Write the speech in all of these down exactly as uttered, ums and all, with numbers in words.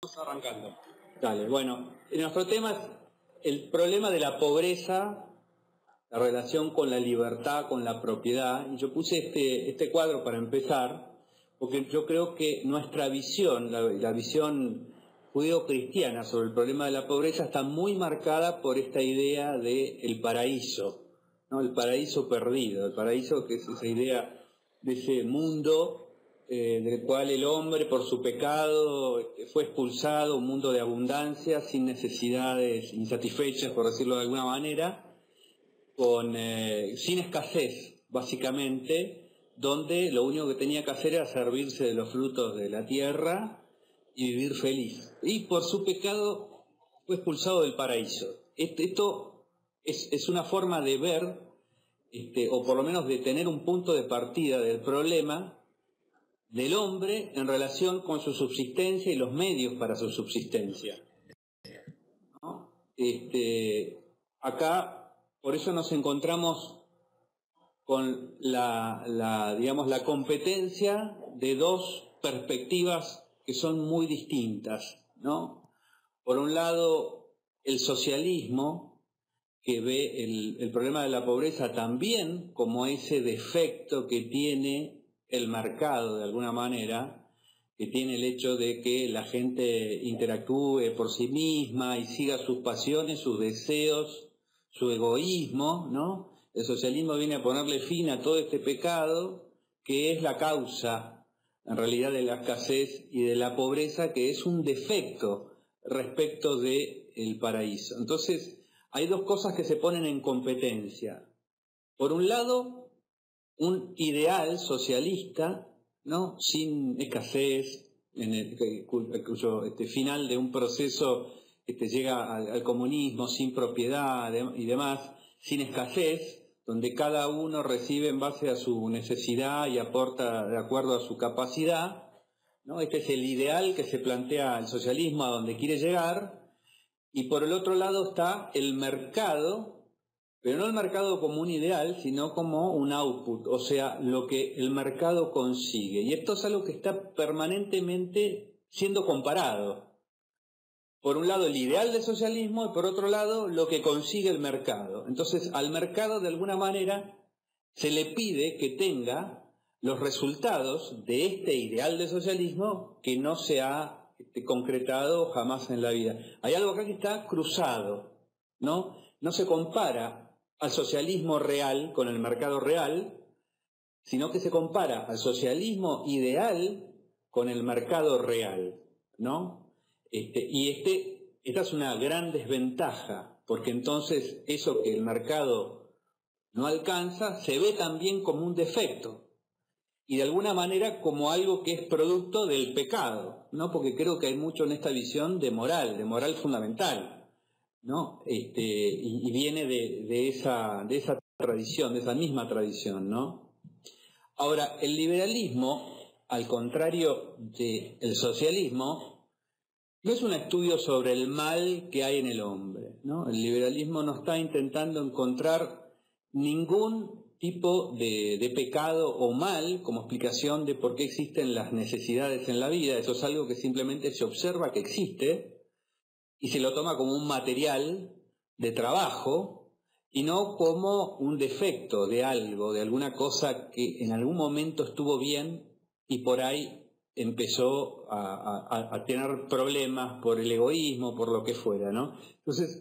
Arrancando. Dale, bueno, nuestro tema es el problema de la pobreza, la relación con la libertad, con la propiedad. Y yo puse este, este cuadro para empezar, porque yo creo que nuestra visión, la, la visión judeo-cristiana sobre el problema de la pobreza está muy marcada por esta idea del paraíso, ¿no? El paraíso perdido, el paraíso que es esa idea de ese mundo Eh, del cual el hombre por su pecado fue expulsado, un mundo de abundancia, sin necesidades insatisfechas, por decirlo de alguna manera, con, eh, sin escasez, básicamente, donde lo único que tenía que hacer era servirse de los frutos de la tierra y vivir feliz. Y por su pecado fue expulsado del paraíso. Esto, esto es, es una forma de ver, este, o por lo menos de tener un punto de partida del problema del hombre en relación con su subsistencia y los medios para su subsistencia, ¿no? Este, acá, por eso nos encontramos con la, la, digamos, la competencia de dos perspectivas que son muy distintas, ¿no? Por un lado, el socialismo, que ve el, el problema de la pobreza también como ese defecto que tiene el mercado, de alguna manera, que tiene el hecho de que la gente interactúe por sí misma y siga sus pasiones, sus deseos, su egoísmo, ¿no? El socialismo viene a ponerle fin a todo este pecado, que es la causa, en realidad, de la escasez y de la pobreza, que es un defecto respecto del paraíso. Entonces, hay dos cosas que se ponen en competencia. Por un lado, un ideal socialista, ¿no? Sin escasez, en el, cuyo este, final de un proceso este, llega al, al comunismo, sin propiedad de, y demás, sin escasez, donde cada uno recibe en base a su necesidad y aporta de acuerdo a su capacidad, ¿no? Este es el ideal que se plantea el socialismo, a donde quiere llegar. Y por el otro lado está el mercado, pero no el mercado como un ideal, sino como un output, o sea, lo que el mercado consigue. Y esto es algo que está permanentemente siendo comparado. Por un lado el ideal del socialismo y por otro lado lo que consigue el mercado. Entonces al mercado de alguna manera se le pide que tenga los resultados de este ideal del socialismo que no se ha este, concretado jamás en la vida. Hay algo acá que está cruzado, ¿no? No se compara al socialismo real con el mercado real, sino que se compara al socialismo ideal con el mercado real, ¿no? Este, y este, esta es una gran desventaja, porque entonces eso que el mercado no alcanza se ve también como un defecto y de alguna manera como algo que es producto del pecado, ¿no? Porque creo que hay mucho en esta visión de moral, de moral fundamental, ¿no? Este, y, y viene de, de, esa, de esa tradición, de esa misma tradición, ¿no? Ahora, el liberalismo, al contrario del socialismo, no es un estudio sobre el mal que hay en el hombre, ¿no? El liberalismo no está intentando encontrar ningún tipo de, de pecado o mal como explicación de por qué existen las necesidades en la vida. Eso es algo que simplemente se observa que existe y se lo toma como un material de trabajo y no como un defecto de algo, de alguna cosa que en algún momento estuvo bien y por ahí empezó a, a, a tener problemas por el egoísmo, por lo que fuera, ¿no? Entonces,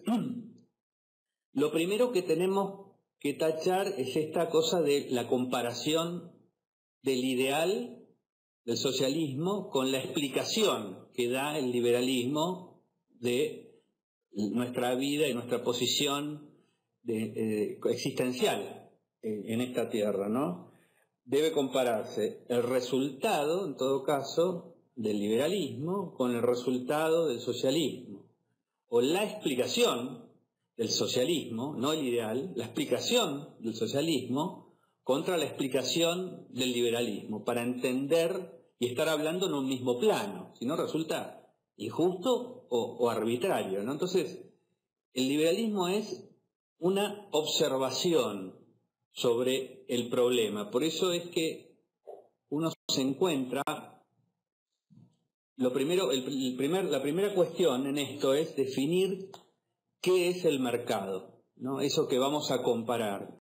lo primero que tenemos que tachar es esta cosa de la comparación del ideal del socialismo con la explicación que da el liberalismo de nuestra vida y nuestra posición de, eh, existencial en, en esta tierra, ¿no? Debe compararse el resultado, en todo caso, del liberalismo con el resultado del socialismo, o la explicación del socialismo, no el ideal, la explicación del socialismo contra la explicación del liberalismo, para entender y estar hablando en un mismo plano, si no resulta injusto o, o arbitrario, ¿no? Entonces, el liberalismo es una observación sobre el problema. Por eso es que uno se encuentra lo primero, el, el primer, la primera cuestión en esto es definir qué es el mercado, ¿no? Eso que vamos a comparar.